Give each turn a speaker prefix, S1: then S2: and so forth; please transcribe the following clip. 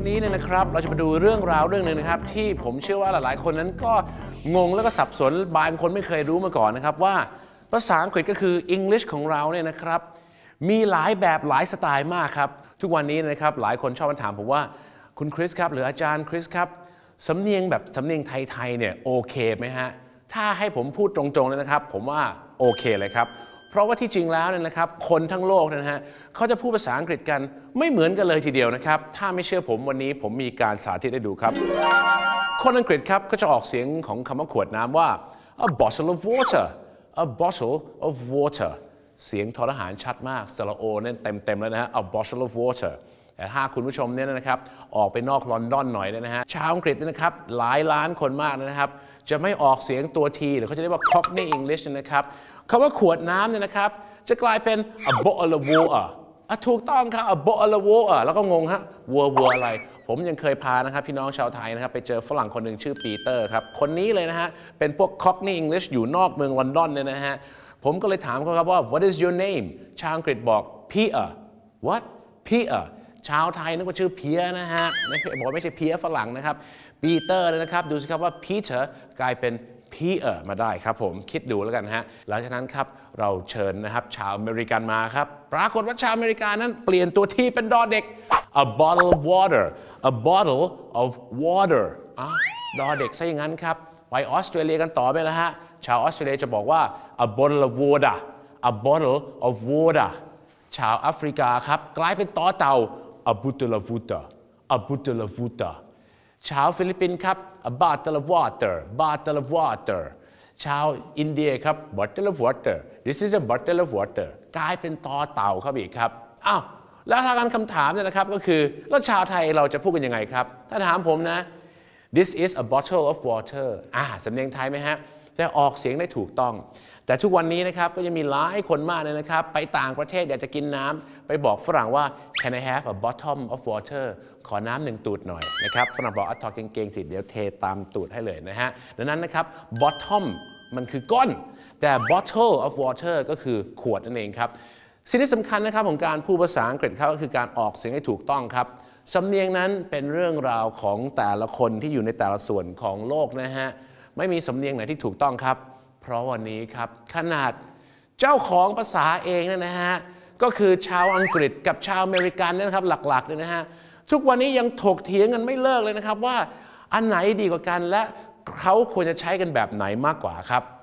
S1: วันนี้เนี่ยนะครับเราจะมาดูเรื่องราวเรื่องหนึ่งนะครับที่ผมเชื่อว่าหลายๆคนนั้นก็งงแล้วก็สับสนบางคนไม่เคยรู้มาก่อนนะครับว่าภาษาอังกฤษก็คือ English ของเราเนี่ยนะครับมีหลายแบบหลายสไตล์มากครับทุกวันนี้นะครับหลายคนชอบมาถามผมว่าคุณคริสครับหรืออาจารย์คริสครับสำเนียงแบบสำเนียงไทยๆเนี่ยโอเคไหมฮะถ้าให้ผมพูดตรงๆเลยนะครับผมว่าโอเคเลยครับเพราะว่าที่จริงแล้วเนี่ยนะครับคนทั้งโลกนะฮะเขาจะพูดภาษาอังกฤษกันไม่เหมือนกันเลยทีเดียวนะครับถ้าไม่เชื่อผมวันนี้ผมมีการสาธิตให้ดูครับคนอังกฤษครับก็จะออกเสียงของคำว่าขวดน้ำว่า a bottle of water a bottle of water เสียงทอทหารชัดมากสระโอเนี่ยเต็มแล้วนะฮะ a bottle of water แต่ถ้าคุณผู้ชมเนี่ยนะครับออกไปนอกลอนดอนหน่อยนะฮะชาวอังกฤษนะครับหลายล้านคนมากนะครับจะไม่ออกเสียงตัวทีหรือเขาจะเรียกว่า Cockney English นะครับคำว่าขวดน้ำเนี่ยนะครับจะกลายเป็น a bottle of water ถูกต้องครับ a bottle of water แล้วก็งงฮะวัวอะไรผมยังเคยพานะครับพี่น้องชาวไทยนะครับไปเจอฝรั่งคนหนึ่งชื่อปีเตอร์ครับคนนี้เลยนะฮะเป็นพวก Cockney English อยู่นอกเมืองลอนดอนเนี่ยนะฮะผมก็เลยถามเขาครับว่า what is your name ชาวอังกฤษบอก Peter what Peter ชาวไทยนึกว่าชื่อเพียนะฮะบอกไม่ใช่เพียฝรั่งนะครับปีเตอร์เลยนะครับดูสิครับว่า Peter กลายเป็นPeter มาได้ครับผมคิดดูแล้วกันฮะหลังจากนั้นครับเราเชิญนะครับชาวอเมริกันมาครับปรากฏว่าชาวอเมริกันนั้นเปลี่ยนตัวที่เป็นดอเด็ก a bottle of water a bottle of water ดอเด็กซะอย่างนั้นครับไปออสเตรเลียกันต่อไปแล้วฮะชาวออสเตรเลียจะบอกว่า a bottle of water a bottle of water ชาวแอฟริกาครับกลายเป็นต่อเต่า a bottle of water a bottle of water ชาวฟิลิปปินส์ครับ a bottle of water bottle of water ชาวอินเดียครับ bottle of water this is a bottle of water กลายเป็นต่อเต่าครับอีกครับอ้าวแล้วทางการคำถามเนี่ยนะครับก็คือแล้วชาวไทยเราจะพูดกันยังไงครับถ้าถามผมนะ this is a bottle of water สำเนียงไทยไหมฮะแต่ออกเสียงได้ถูกต้องแต่ทุกวันนี้นะครับก็ยังมีหลายคนมากเลยนะครับไปต่างประเทศอยากจะกินน้ำไปบอกฝรั่งว่า can I have a bottom of water ขอน้ำหนึ่งตูดหน่อยนะครับฝรั่งบอกถอดกางเกงสิเดี๋ยวเทตามตูดให้เลยนะฮะดังนั้นนะครับ bottom มันคือก้นแต่ bottle of water ก็คือขวดนั่นเองครับสิ่งที่สำคัญนะครับของการพูดภาษาอังกฤษครับก็คือการออกเสียงให้ถูกต้องครับสำเนียงนั้นเป็นเรื่องราวของแต่ละคนที่อยู่ในแต่ละส่วนของโลกนะฮะไม่มีสำเนียงไหนที่ถูกต้องครับเพราะวันนี้ครับขนาดเจ้าของภาษาเองนะฮะก็คือชาวอังกฤษกับชาวอเมริกันนะครับหลักๆเลยนะฮะทุกวันนี้ยังถกเถียงกันไม่เลิกเลยนะครับว่าอันไหนดีกว่ากันและเขาควรจะใช้กันแบบไหนมากกว่าครับ